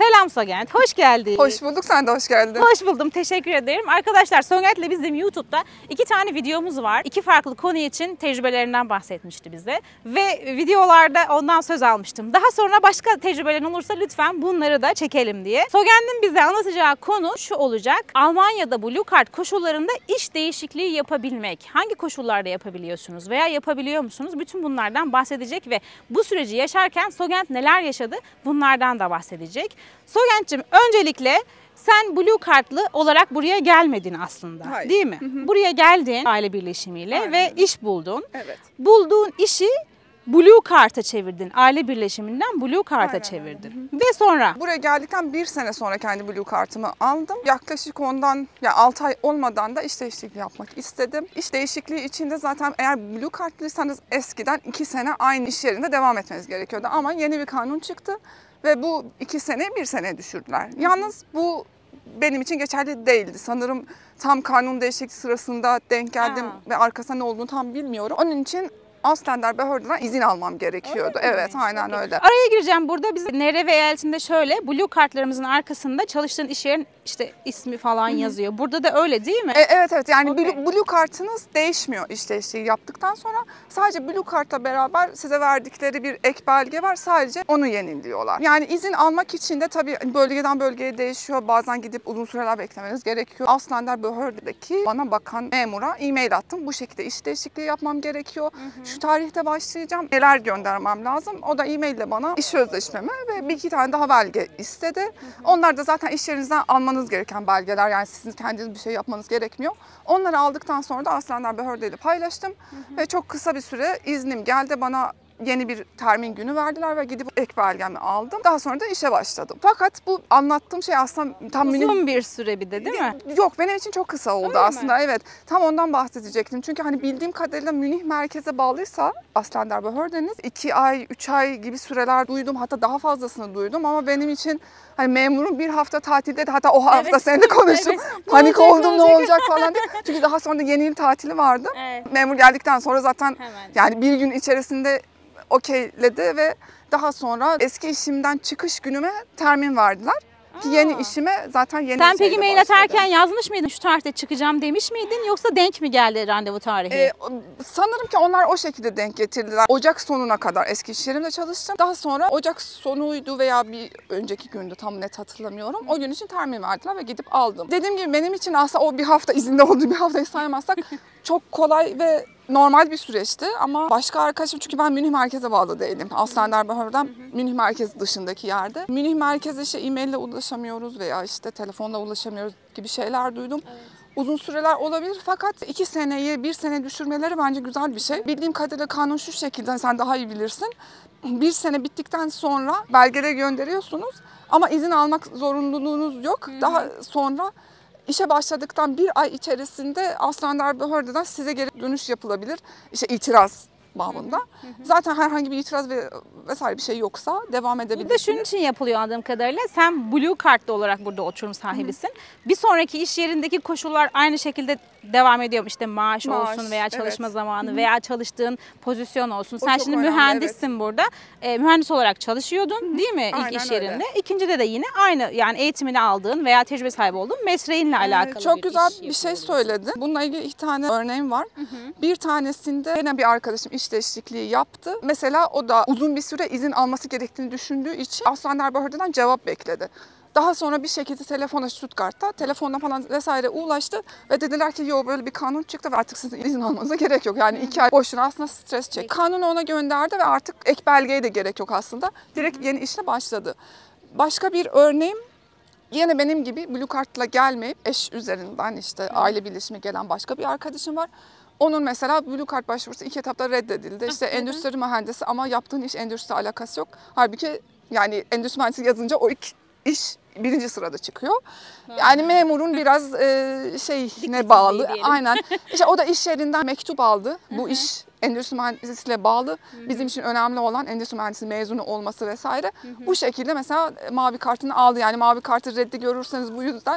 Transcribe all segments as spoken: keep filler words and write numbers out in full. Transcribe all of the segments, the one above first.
Selam Sogent, hoş geldin. Hoş bulduk, sen de hoş geldin. Hoş buldum, teşekkür ederim. Arkadaşlar Sogent'le bizim YouTube'da iki tane videomuz var. İki farklı konu için tecrübelerinden bahsetmişti bize. Ve videolarda ondan söz almıştım. Daha sonra başka tecrübelerin olursa lütfen bunları da çekelim diye. Sogent'in bize anlatacağı konu şu olacak. Almanya'da Blue Card koşullarında iş değişikliği yapabilmek. Hangi koşullarda yapabiliyorsunuz veya yapabiliyor musunuz? Bütün bunlardan bahsedecek ve bu süreci yaşarken Sogent neler yaşadı bunlardan da bahsedecek. Sogent'cim öncelikle sen Blue Card'lı olarak buraya gelmedin aslında. Hayır. Değil mi? Hı hı. Buraya geldin aile birleşimiyle. Aynen. Ve iş buldun. Evet. Bulduğun işi Blue Card'a çevirdin. Aile birleşiminden Blue Card'a çevirdin. Hı hı. Ve sonra? Buraya geldikten bir sene sonra kendi Blue Card'ımı aldım. Yaklaşık ondan ya altı ay olmadan da iş değişikliği yapmak istedim. İş değişikliği içinde zaten eğer Blue Card'lıysanız eskiden iki sene aynı iş yerinde devam etmeniz gerekiyordu. Ama yeni bir kanun çıktı. Ve bu iki sene bir sene düşürdüler. Yalnız bu benim için geçerli değildi. Sanırım tam kanun değişikliği sırasında denk geldim Aa. ve arkasında ne olduğunu tam bilmiyorum. Onun için Ausländer Behörde'den izin almam gerekiyordu. Öyle evet, mi? Aynen okay. öyle. Araya gireceğim burada. Biz N R V eyaletinde şöyle Blue Kartlarımızın arkasında çalıştığın iş yerin işte ismi falan Hı-hı. yazıyor. Burada da öyle değil mi? E, evet evet. Yani okay. Blue, Blue Kartınız değişmiyor iş değişikliği yaptıktan sonra. Sadece Blue Kart'la beraber size verdikleri bir ek belge var. Sadece onu yeniliyorlar. Yani izin almak için de tabii bölgeden bölgeye değişiyor. Bazen gidip uzun süreler beklemeniz gerekiyor. Ausländer Behörde'deki bana bakan memura e-mail attım. Bu şekilde iş değişikliği yapmam gerekiyor. Hı-hı. Şu tarihte başlayacağım. Neler göndermem lazım? O da e-mail bana iş sözleşmemi ve bir iki tane daha belge istedi. Hı hı. Onlar da zaten iş yerinizden almanız gereken belgeler. Yani sizin kendiniz bir şey yapmanız gerekmiyor. Onları aldıktan sonra da Ausländer Behörde ile paylaştım. Hı hı. Ve çok kısa bir süre iznim geldi. Bana yeni bir termin günü verdiler ve gidip ek belgemi aldım. Daha sonra da işe başladım. Fakat bu anlattığım şey aslında tam uzun münih... bir süre bir de değil mi? Yok, benim için çok kısa oldu Öyle aslında. Mi? Evet. Tam ondan bahsedecektim. Çünkü hani bildiğim kadarıyla Münih merkeze bağlıysa Ausländer Behörde'niz iki ay, üç ay gibi süreler duydum. Hatta daha fazlasını duydum ama benim için hani memurun bir hafta tatilde de hatta o hafta evet. seninle konuşup evet. panik olacak, oldum olacak. ne olacak falan diye. Çünkü daha sonra da yeni yıl tatili vardı. Evet. Memur geldikten sonra zaten Hemen. yani bir gün içerisinde okeyledi ve daha sonra eski işimden çıkış günüme termin verdiler. Ki yeni işime zaten yeni Sen peki mail atarken yazmış mıydın şu tarihte çıkacağım demiş miydin yoksa denk mi geldi randevu tarihi? Ee, sanırım ki onlar o şekilde denk getirdiler. Ocak sonuna kadar eski iş yerimde çalıştım. Daha sonra Ocak sonuydu veya bir önceki gündü tam net hatırlamıyorum. O gün için termin verdiler ve gidip aldım. Dediğim gibi benim için aslında o bir hafta izinde olduğu bir haftayı saymazsak çok kolay ve normal bir süreçti ama başka arkadaşım çünkü ben Münih merkeze bağlı değilim. Ausländer Behörde'den Münih merkez dışındaki yerde. Münih merkeze işte e-mail ile ulaşamıyoruz veya işte telefonla ulaşamıyoruz gibi şeyler duydum. Evet. Uzun süreler olabilir fakat iki seneyi bir sene düşürmeleri bence güzel bir şey. Bildiğim kadarıyla kanun şu şekilde, sen daha iyi bilirsin. Bir sene bittikten sonra belgeleri gönderiyorsunuz ama izin almak zorunluluğunuz yok. Hı-hı. Daha sonra İşe başladıktan bir ay içerisinde Ausländer Behörde'den size geri dönüş yapılabilir. İşte itiraz babında. Hı hı. Zaten herhangi bir itiraz ve vesaire bir şey yoksa devam edebilirsiniz. Bu da şunun için yapılıyor anladığım kadarıyla. Sen Blue Card'lı olarak burada oturum sahibisin. Hı hı. Bir sonraki iş yerindeki koşullar aynı şekilde devam ediyor. İşte maaş, maaş olsun veya çalışma evet. zamanı Hı-hı. veya çalıştığın pozisyon olsun. O Sen şimdi önemli, mühendissin evet. burada. E, mühendis olarak çalışıyordun Hı-hı. değil mi ilk Aynen iş yerinde? Öyle. İkincide de yine aynı yani eğitimini aldığın veya tecrübe sahibi olduğun mesleğinle ee, alakalı Çok bir güzel iş bir şey söyledin. Bununla ilgili iki tane örneğim var. Hı-hı. Bir tanesinde yine bir arkadaşım iş değişikliği yaptı. Mesela o da uzun bir süre izin alması gerektiğini düşündüğü için Ausländer Behörde'den cevap bekledi. Daha sonra bir şekilde telefona Stuttgart'ta telefonla falan vesaire ulaştı ve dediler ki yo böyle bir kanun çıktı ve artık sizin izin almanıza gerek yok. Yani iki ay boşuna aslında stres çek. Kanunu ona gönderdi ve artık ek belgeye de gerek yok aslında. Direkt yeni işle başladı. Başka bir örneğim yine benim gibi Blue Card'la gelmeyip eş üzerinden işte aile birleşimi gelen başka bir arkadaşım var. Onun mesela Blue Card başvurusu iki etapta reddedildi. İşte endüstri mühendisi ama yaptığın iş endüstri alakası yok. Halbuki yani endüstri mühendisi yazınca o ilk iş birinci sırada çıkıyor. Yani memurun biraz e, şeyine bağlı. Aynen. İşte o da iş yerinden mektup aldı. Bu iş endüstri mühendisliğiyle bağlı. Bizim için önemli olan endüstri mühendisi mezunu olması vesaire. Bu şekilde mesela mavi kartını aldı. Yani mavi kartı reddi görürseniz bu yüzden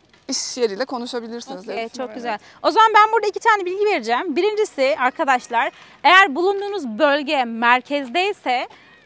iş yeriyle konuşabilirsiniz. Okay, çok güzel. O zaman ben burada iki tane bilgi vereceğim. Birincisi arkadaşlar, eğer bulunduğunuz bölge merkezdeyse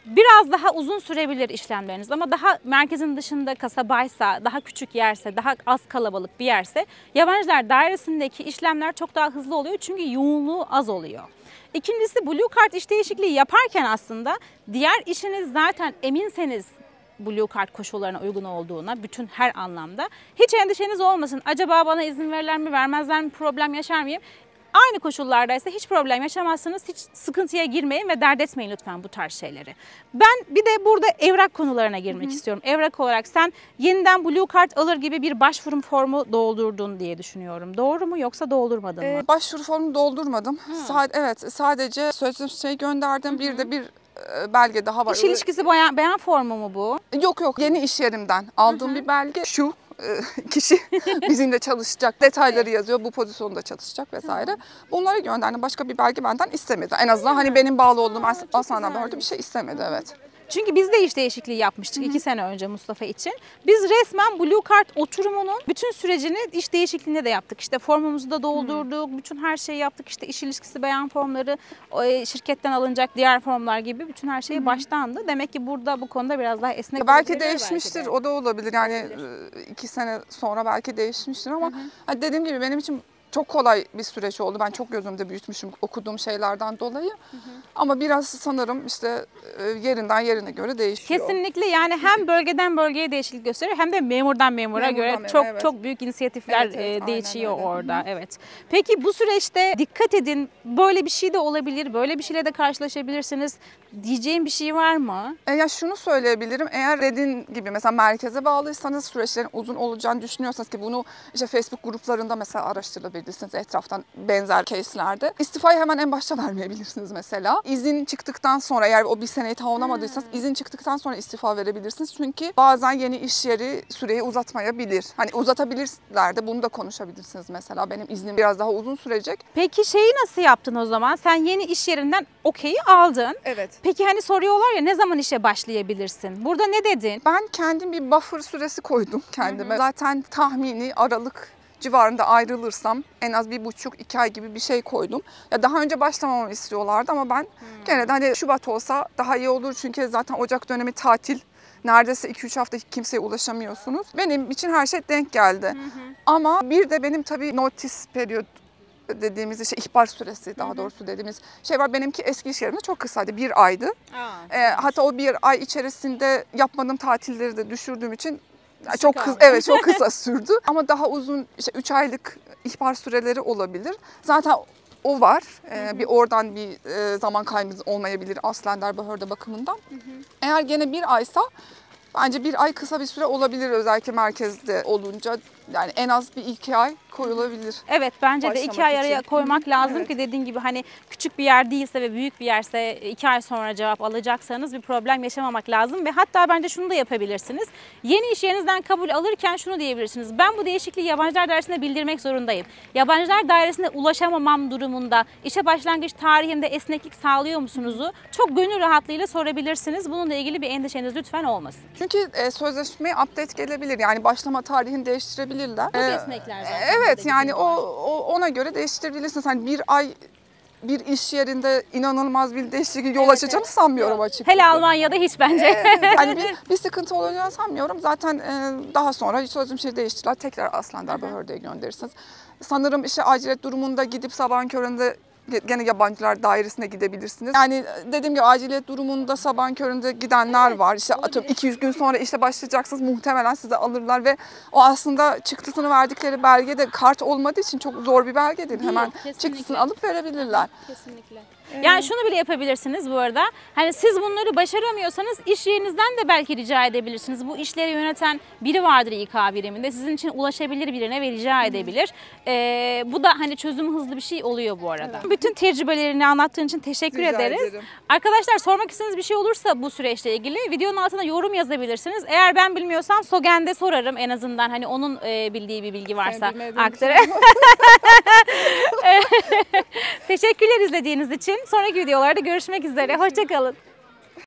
biraz daha uzun sürebilir işlemleriniz ama daha merkezin dışında kasabaysa, daha küçük yerse, daha az kalabalık bir yerse yabancılar dairesindeki işlemler çok daha hızlı oluyor çünkü yoğunluğu az oluyor. İkincisi Blue Card iş değişikliği yaparken aslında diğer işiniz zaten eminseniz Blue Card koşullarına uygun olduğuna bütün her anlamda hiç endişeniz olmasın. Acaba bana izin verirler mi, vermezler mi, problem yaşar mıyım? Aynı koşullardaysa hiç problem yaşamazsınız. Hiç sıkıntıya girmeyin ve dert etmeyin lütfen bu tarz şeyleri. Ben bir de burada evrak konularına girmek Hı-hı. istiyorum. Evrak olarak sen yeniden Blue Card alır gibi bir başvuru formu doldurdun diye düşünüyorum. Doğru mu yoksa doldurmadın mı? Ee, başvuru formu doldurmadım. Sa- evet sadece sözleşmeyi gönderdim. Hı-hı. Bir de bir belge daha var. İş ilişkisi beyan, beyan formu mu bu? Yok yok yeni iş yerimden aldığım Hı-hı. bir belge. Şu kişi bizimle çalışacak, detayları yazıyor, bu pozisyonda çalışacak vesaire. Hı. Bunları gönderdim. Başka bir belge benden istemedi. En azından hani benim bağlı olduğum Aslan'dan böyle bir şey istemedi, evet. Çünkü biz de iş değişikliği yapmıştık Hı-hı. iki sene önce Mustafa için. Biz resmen Blue Card oturumunun bütün sürecini iş değişikliğinde de yaptık. İşte formumuzu da doldurduk, Hı-hı. bütün her şeyi yaptık. İşte iş ilişkisi beyan formları, şirketten alınacak diğer formlar gibi bütün her şeyi Hı-hı. baştandı. Demek ki burada bu konuda biraz daha esnek ya belki değişmiştir, belki de. O da olabilir. Yani olabilir. iki sene sonra belki değişmiştir ama hani dediğim gibi benim için çok kolay bir süreç oldu. Ben çok gözümde büyütmüşüm okuduğum şeylerden dolayı. Hı hı. Ama biraz sanırım işte yerinden yerine göre değişiyor. Kesinlikle yani hem bölgeden bölgeye değişiklik gösteriyor hem de memurdan memura memurdan göre memur, çok evet. çok büyük inisiyatifler evet, evet, değişiyor orada. Hı hı. Evet. Peki bu süreçte dikkat edin, böyle bir şey de olabilir, böyle bir şeyle de karşılaşabilirsiniz. Diyeceğim bir şey var mı? E ya şunu söyleyebilirim. Eğer dediğin gibi mesela merkeze bağlıysanız süreçlerin uzun olacağını düşünüyorsanız ki bunu işte Facebook gruplarında mesela araştırabilirsiniz etraftan benzer case'lerde. İstifayı hemen en başta vermeyebilirsiniz mesela. İzin çıktıktan sonra eğer o bir seneyi tamamlamadıysanız hmm. izin çıktıktan sonra istifa verebilirsiniz. Çünkü bazen yeni iş yeri süreyi uzatmayabilir. Hani uzatabilirler de bunu da konuşabilirsiniz mesela. Benim iznim biraz daha uzun sürecek. Peki şeyi nasıl yaptın o zaman? Sen yeni iş yerinden okeyi aldın. Evet. Peki hani soruyorlar ya ne zaman işe başlayabilirsin? Burada ne dedin? Ben kendim bir buffer süresi koydum kendime. Hı hı. Zaten tahmini Aralık civarında ayrılırsam en az bir buçuk iki ay gibi bir şey koydum. Ya daha önce başlamamı istiyorlardı ama ben hmm. gene de hani Şubat olsa daha iyi olur çünkü zaten Ocak dönemi tatil. Neredeyse iki üç hafta kimseye ulaşamıyorsunuz. Benim için her şey denk geldi. Hı hı. Ama bir de benim tabii notice period dediğimiz işte ihbar süresi daha doğrusu dediğimiz şey var. Benimki eski iş yerimde çok kısaydı. Bir aydı. Aa, e, hatta o bir ay içerisinde yapmadığım tatilleri de düşürdüğüm için Sık çok kısa, evet çok kısa sürdü. Ama daha uzun işte üç aylık ihbar süreleri olabilir. Zaten o var. Ee, bir oradan bir e, zaman kaybımız olmayabilir Aslanderbaheur'de bakımından. Hı hı. Eğer gene bir aysa bence bir ay kısa bir süre olabilir özellikle merkezde olunca. Yani en az bir iki ay koyulabilir. Evet bence de iki ay araya koymak lazım evet. ki dediğin gibi hani küçük bir yer değilse ve büyük bir yerse iki ay sonra cevap alacaksanız bir problem yaşamamak lazım. Ve hatta bence şunu da yapabilirsiniz. Yeni iş yerinizden kabul alırken şunu diyebilirsiniz. Ben bu değişikliği yabancılar dairesine bildirmek zorundayım. Yabancılar dairesine ulaşamamam durumunda işe başlangıç tarihinde esneklik sağlıyor musunuzu çok gönül rahatlığıyla sorabilirsiniz. Bununla ilgili bir endişeniz lütfen olmasın. Çünkü e, sözleşmeye update gelebilir. Yani başlama tarihini değiştirebilir. Bu esnekler zaten. Evet yani o, o ona göre değiştirebilirsiniz. Hani bir ay bir iş yerinde inanılmaz bir değişiklik yol evet, açacağını evet. sanmıyorum açıkçası. Hele Almanya'da hiç bence. Evet, yani bir, bir sıkıntı olacağını sanmıyorum. Zaten e, daha sonra sözleşmeyi değiştirirler. Tekrar Aslanderbaheur'de gönderirsiniz. Sanırım işte aciliyet durumunda gidip sabahın köründe gene yabancılar dairesine gidebilirsiniz. Yani dediğim gibi aciliyet durumunda sabahın köründe gidenler evet, var. İşte atıyorum iki yüz gün sonra işte başlayacaksınız muhtemelen sizi alırlar ve o aslında çıktısını verdikleri belge de kart olmadığı için çok zor bir belge değil. Hemen kesinlikle. Çıktısını alıp verebilirler. Kesinlikle. Yani şunu bile yapabilirsiniz bu arada. Hani siz bunları başaramıyorsanız iş yerinizden de belki rica edebilirsiniz. Bu işleri yöneten biri vardır İK biriminde. Sizin için ulaşabilir birine ve rica edebilir. Ee, bu da hani çözümü hızlı bir şey oluyor bu arada. Evet. Bütün tecrübelerini anlattığın için teşekkür rica ederiz. Ederim. Arkadaşlar sormak istediğiniz bir şey olursa bu süreçle ilgili videonun altına yorum yazabilirsiniz. Eğer ben bilmiyorsam Sogen'de sorarım en azından hani onun e, bildiği bir bilgi varsa aktarır. Teşekkürler izlediğiniz için. Sonraki videolarda görüşmek üzere. Hoşça kalın.